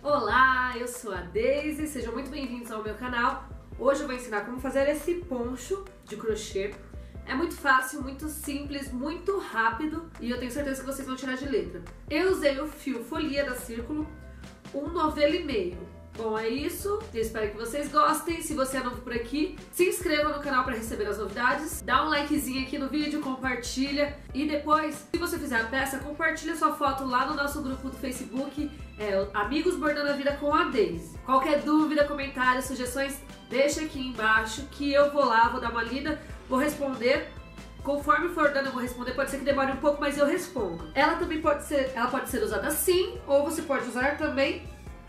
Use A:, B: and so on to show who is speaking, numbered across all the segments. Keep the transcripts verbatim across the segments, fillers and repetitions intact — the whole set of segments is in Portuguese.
A: Olá, eu sou a Daisy, sejam muito bem-vindos ao meu canal. Hoje eu vou ensinar como fazer esse poncho de crochê. É muito fácil, muito simples, muito rápido e eu tenho certeza que vocês vão tirar de letra. Eu usei o fio Folia da Círculo, um novelo e meio. Bom, é isso. Eu espero que vocês gostem. Se você é novo por aqui, se inscreva no canal para receber as novidades. Dá um likezinho aqui no vídeo, compartilha. E depois, se você fizer a peça, compartilha sua foto lá no nosso grupo do Facebook, é, Amigos Bordando a Vida com a Daisy. Qualquer dúvida, comentário, sugestões, deixa aqui embaixo que eu vou lá, vou dar uma lida, vou responder. Conforme for dando eu vou responder, pode ser que demore um pouco, mas eu respondo. Ela também pode ser, ela pode ser usada assim, ou você pode usar também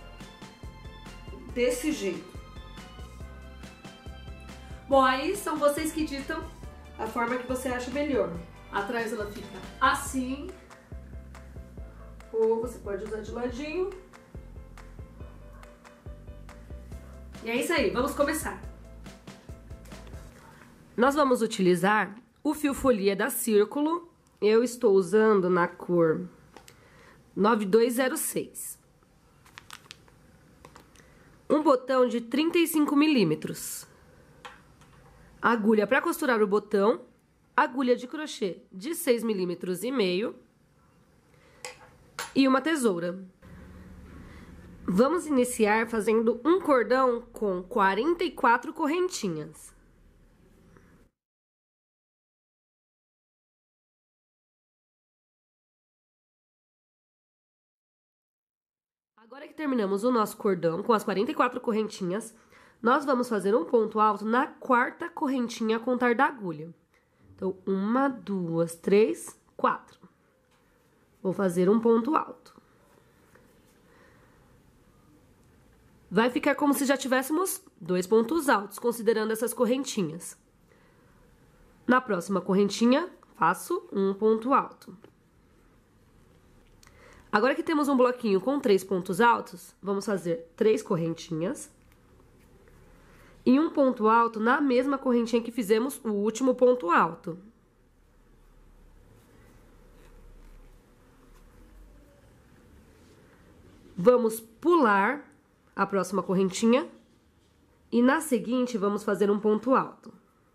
A: desse jeito. Bom, aí são vocês que ditam a forma que você acha melhor. Atrás ela fica assim, ou você pode usar de ladinho. E é isso aí, vamos começar. Nós vamos utilizar o fio Folia da Círculo. Eu estou usando na cor nove dois zero seis. Um botão de trinta e cinco milímetros. Agulha para costurar o botão. Agulha de crochê de seis milímetros e meio. E uma tesoura. Vamos iniciar fazendo um cordão com quarenta e quatro correntinhas. Agora que terminamos o nosso cordão com as quarenta e quatro correntinhas, nós vamos fazer um ponto alto na quarta correntinha a contar da agulha. Então, uma, duas, três, quatro. Vou fazer um ponto alto. Vai ficar como se já tivéssemos dois pontos altos, considerando essas correntinhas. Na próxima correntinha, faço um ponto alto. Agora que temos um bloquinho com três pontos altos, vamos fazer três correntinhas. E um ponto alto na mesma correntinha que fizemos o último ponto alto. Vamos pular a próxima correntinha. E na seguinte, vamos fazer um ponto alto.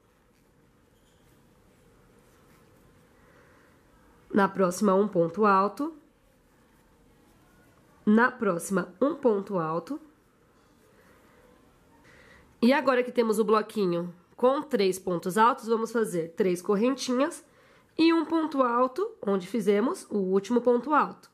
A: Na próxima, um ponto alto. Na próxima, um ponto alto. E agora que temos o bloquinho com três pontos altos, vamos fazer três correntinhas e um ponto alto, onde fizemos o último ponto alto.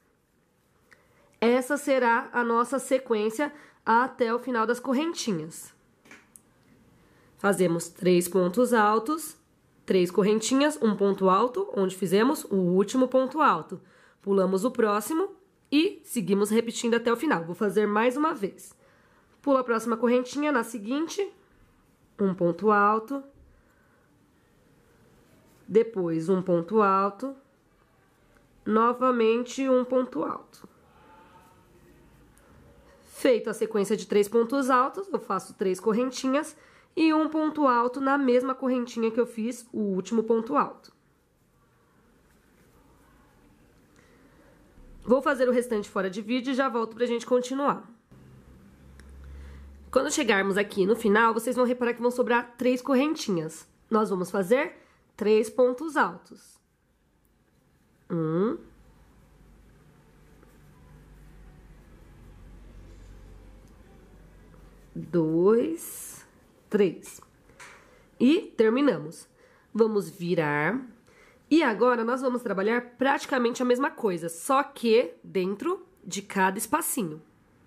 A: Essa será a nossa sequência até o final das correntinhas. Fazemos três pontos altos, três correntinhas, um ponto alto, onde fizemos o último ponto alto. Pulamos o próximo e seguimos repetindo até o final. Vou fazer mais uma vez. Pula a próxima correntinha, na seguinte, um ponto alto. Depois, um ponto alto. Novamente, um ponto alto. Feito a sequência de três pontos altos, eu faço três correntinhas e um ponto alto na mesma correntinha que eu fiz o último ponto alto. Vou fazer o restante fora de vídeo e já volto pra gente continuar. Quando chegarmos aqui no final, vocês vão reparar que vão sobrar três correntinhas. Nós vamos fazer três pontos altos. Um. Dois. Três. E terminamos. Vamos virar. E agora, nós vamos trabalhar praticamente a mesma coisa, só que dentro de cada espacinho.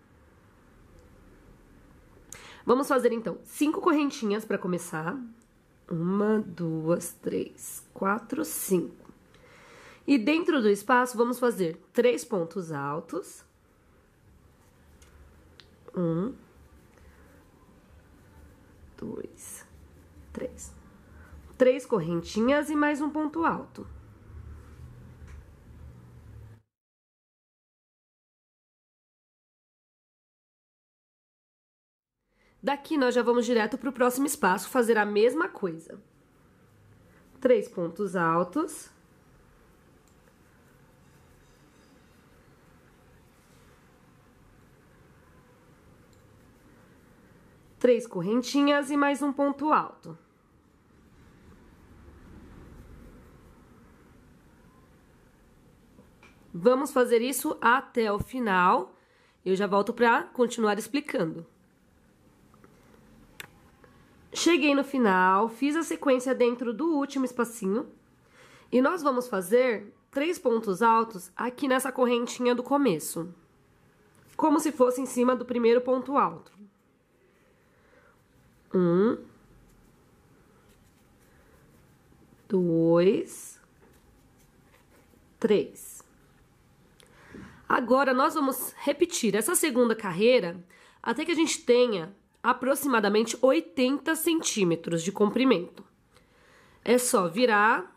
A: Vamos fazer, então, cinco correntinhas para começar. Uma, duas, três, quatro, cinco. E dentro do espaço, vamos fazer três pontos altos. Um, dois, três. Três correntinhas e mais um ponto alto. Daqui, nós já vamos direto para o próximo espaço, fazer a mesma coisa. Três pontos altos. três correntinhas e mais um ponto alto. Vamos fazer isso até o final. Eu já volto para continuar explicando. Cheguei no final, fiz a sequência dentro do último espacinho. E nós vamos fazer três pontos altos aqui nessa correntinha do começo. Como se fosse em cima do primeiro ponto alto. Um. Dois. Três. Agora, nós vamos repetir essa segunda carreira até que a gente tenha aproximadamente oitenta centímetros de comprimento. É só virar,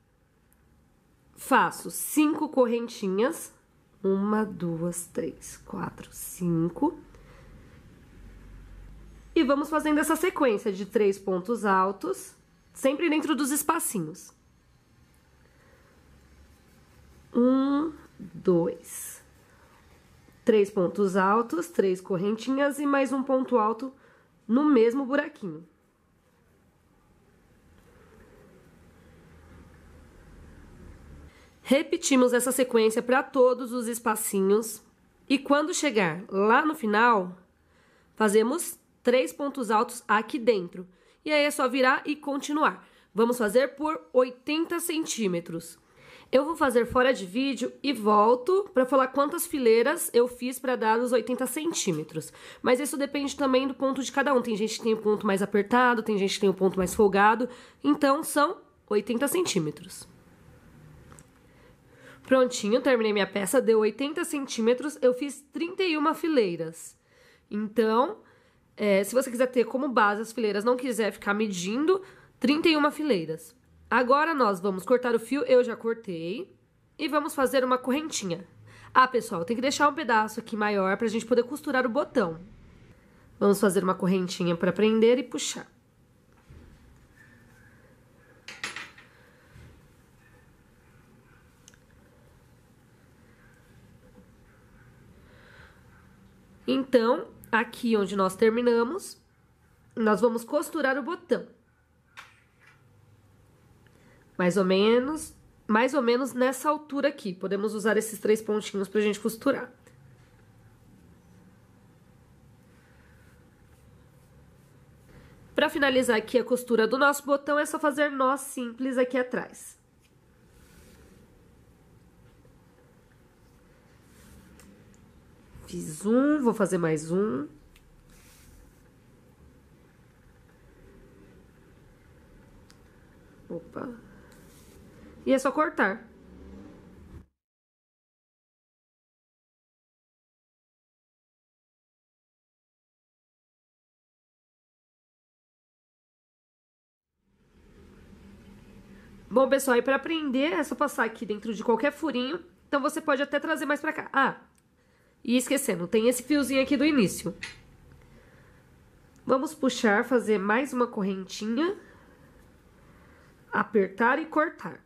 A: faço cinco correntinhas, uma, duas, três, quatro, cinco, e vamos fazendo essa sequência de três pontos altos, sempre dentro dos espacinhos. Um, dois, três pontos altos, três correntinhas e mais um ponto alto no mesmo buraquinho. Repetimos essa sequência para todos os espacinhos e quando chegar lá no final, fazemos três pontos altos aqui dentro. E aí é só virar e continuar. Vamos fazer por oitenta centímetros. Eu vou fazer fora de vídeo e volto para falar quantas fileiras eu fiz para dar os oitenta centímetros. Mas isso depende também do ponto de cada um. Tem gente que tem o ponto mais apertado, tem gente que tem o ponto mais folgado. Então, são oitenta centímetros. Prontinho, terminei minha peça, deu oitenta centímetros, eu fiz trinta e uma fileiras. Então, é, se você quiser ter como base as fileiras, não quiser ficar medindo, trinta e uma fileiras. Agora, nós vamos cortar o fio, eu já cortei, e vamos fazer uma correntinha. Ah, pessoal, tem que deixar um pedaço aqui maior pra gente poder costurar o botão. Vamos fazer uma correntinha pra prender e puxar. Então, aqui onde nós terminamos, nós vamos costurar o botão. Mais ou menos, mais ou menos nessa altura aqui. Podemos usar esses três pontinhos pra gente costurar. Pra finalizar aqui a costura do nosso botão, é só fazer nó simples aqui atrás. Fiz um, vou fazer mais um. Opa. E é só cortar. Bom, pessoal, e para prender é só passar aqui dentro de qualquer furinho. Então, você pode até trazer mais pra cá. Ah, e esquecendo, tem esse fiozinho aqui do início. Vamos puxar, fazer mais uma correntinha. Apertar e cortar.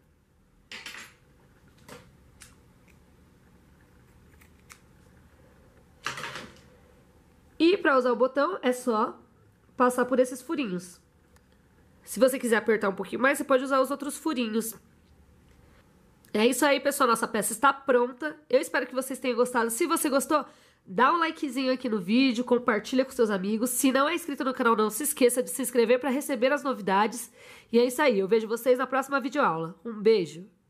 A: E para usar o botão, é só passar por esses furinhos. Se você quiser apertar um pouquinho mais, você pode usar os outros furinhos. É isso aí, pessoal. Nossa peça está pronta. Eu espero que vocês tenham gostado. Se você gostou, dá um likezinho aqui no vídeo, compartilha com seus amigos. Se não é inscrito no canal, não se esqueça de se inscrever para receber as novidades. E é isso aí. Eu vejo vocês na próxima videoaula. Um beijo!